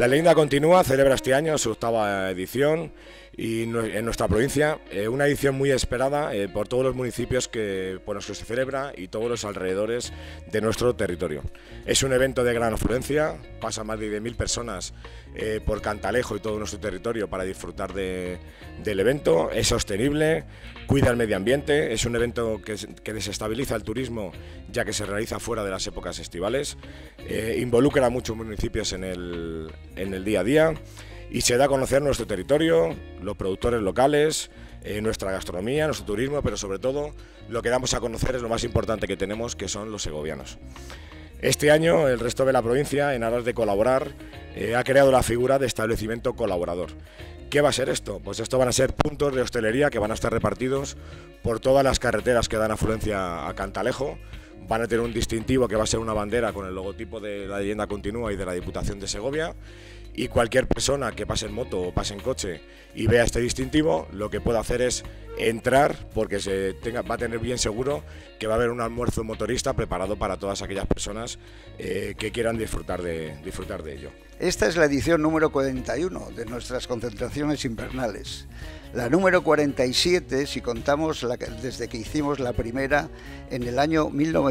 La Leyenda Continúa celebra este año su 8ª edición y en nuestra provincia una edición muy esperada por todos los municipios por los que se celebra y todos los alrededores de nuestro territorio. Es un evento de gran afluencia, pasan más de 10.000 personas por Cantalejo y todo nuestro territorio para disfrutar del evento. Es sostenible, cuida el medio ambiente, es un evento que desestabiliza el turismo ya que se realiza fuera de las épocas estivales, involucra a muchos municipios en el día a día y se da a conocer nuestro territorio, los productores locales, nuestra gastronomía, nuestro turismo, pero sobre todo lo que damos a conocer es lo más importante que tenemos, que son los segovianos. Este año el resto de la provincia, en aras de colaborar, ha creado la figura de establecimiento colaborador. ¿Qué va a ser esto? Pues esto van a ser puntos de hostelería que van a estar repartidos por todas las carreteras que dan afluencia a Cantalejo. Van a tener un distintivo que va a ser una bandera con el logotipo de La Leyenda Continúa y de la Diputación de Segovia, y cualquier persona que pase en moto o pase en coche y vea este distintivo, lo que puede hacer es entrar, porque va a tener bien seguro que va a haber un almuerzo motorista preparado para todas aquellas personas que quieran disfrutar de ello. Esta es la edición número 41 de nuestras concentraciones invernales. La número 47 si contamos desde que hicimos la primera en el año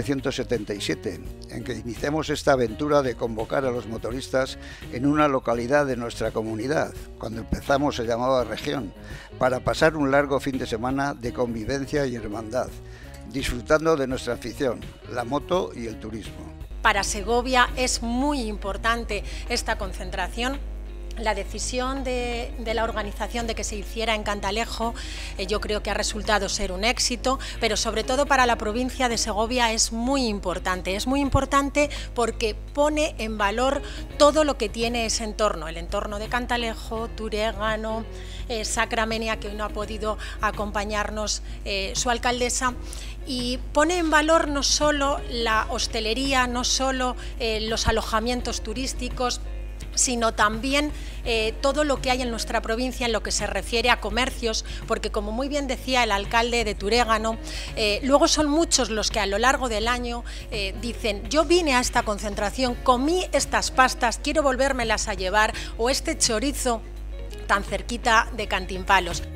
1977, en que iniciamos esta aventura de convocar a los motoristas en una localidad de nuestra comunidad, cuando empezamos se llamaba región, para pasar un largo fin de semana de convivencia y hermandad, disfrutando de nuestra afición, la moto y el turismo. Para Segovia es muy importante esta concentración. La decisión de la organización de que se hiciera en Cantalejo yo creo que ha resultado ser un éxito, pero sobre todo para la provincia de Segovia es muy importante. Es muy importante porque pone en valor todo lo que tiene ese entorno, el entorno de Cantalejo, Turégano, Sacramenia, que hoy no ha podido acompañarnos su alcaldesa, y pone en valor no solo la hostelería, no solo los alojamientos turísticos, sino también todo lo que hay en nuestra provincia en lo que se refiere a comercios, porque como muy bien decía el alcalde de Turégano, luego son muchos los que a lo largo del año dicen: yo vine a esta concentración, comí estas pastas, quiero volvérmelas a llevar, o este chorizo tan cerquita de Cantimpalos.